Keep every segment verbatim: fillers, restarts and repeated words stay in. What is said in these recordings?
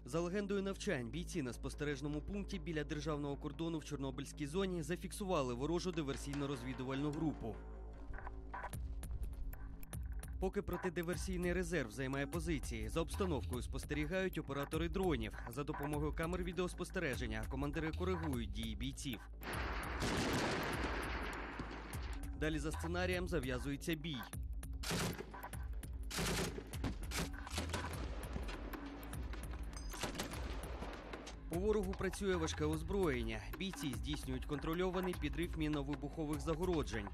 За легендою навчань, бійці на спостережному пункті біля державного кордону в Чорнобильській зоні зафіксували ворожу диверсійно-розвідувальну групу. Поки протидиверсійний резерв займає позиції, за обстановкою спостерігають оператори дронів. За допомогою камер відеоспостереження командири коригують дії бійців. Далі за сценарієм зав'язується бій. У ворогу працює важке озброєння. Бійці здійснюють контрольований підрив мінно-вибухових загороджень.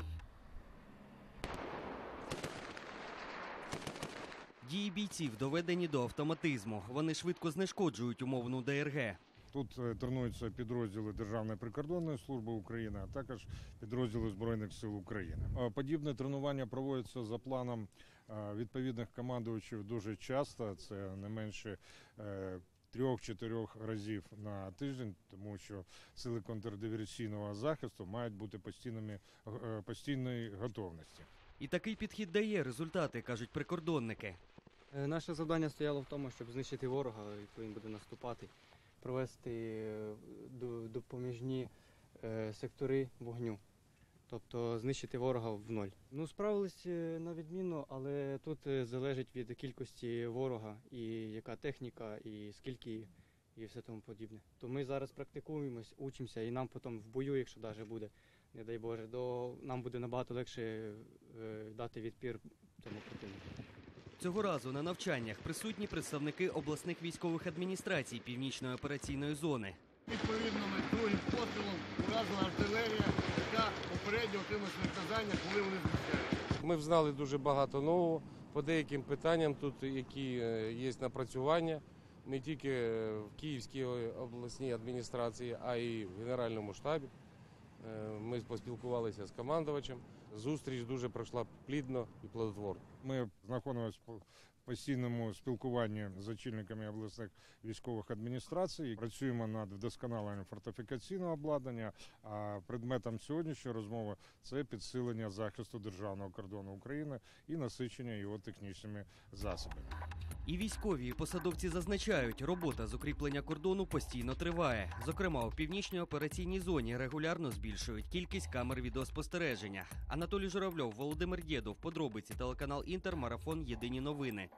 Дії бійців доведені до автоматизму. Вони швидко знешкоджують умовну ДРГ. Тут тренуються підрозділи Державної прикордонної служби України, а також підрозділи Збройних сил України. Подібне тренування проводиться за планом відповідних командувачів дуже часто, це не менше трьох-чотирьох разів на тиждень, тому що сили контрдиверсійного захисту мають бути постійними, постійної готовності. І такий підхід дає результати, кажуть прикордонники. Наше завдання стояло в тому, щоб знищити ворога, коли він буде наступати, провести допоміжні сектори вогню, тобто знищити ворога в ноль. Ну, справились на відмінно, але тут залежить від кількості ворога, і яка техніка, і скільки, і все тому подібне. То ми зараз практикуємось, учимося, і нам потім в бою, якщо навіть буде, не дай Боже, то нам буде набагато легше дати відпір тому противнику. Цього разу на навчаннях присутні представники обласних військових адміністрацій Північної операційної зони. Відповідно, ми другим пострілом уразила артилерія, яка попередньо отримала наказання, коли вони зустрічають. Ми взнали дуже багато нового по деяким питанням, тут які є напрацювання, не тільки в Київській обласній адміністрації, а й в Генеральному штабі. Ми поспілкувалися з командувачем. Зустріч дуже пройшла плідно і плодотворно. Ми знаходимося в постійному спілкуванні з очільниками обласних військових адміністрацій. Працюємо над вдосконаленням фортифікаційного обладнання, а предметом сьогоднішньої розмови – це підсилення захисту державного кордону України і насичення його технічними засобами. І військові, і посадовці зазначають, робота з укріплення кордону постійно триває. Зокрема, у Північній операційній зоні регулярно збільшують кількість камер відеоспостереження. Анатолій Журавльов, Володимир Дєдов, подробиці, телеканал Інтер, марафон «Єдині новини».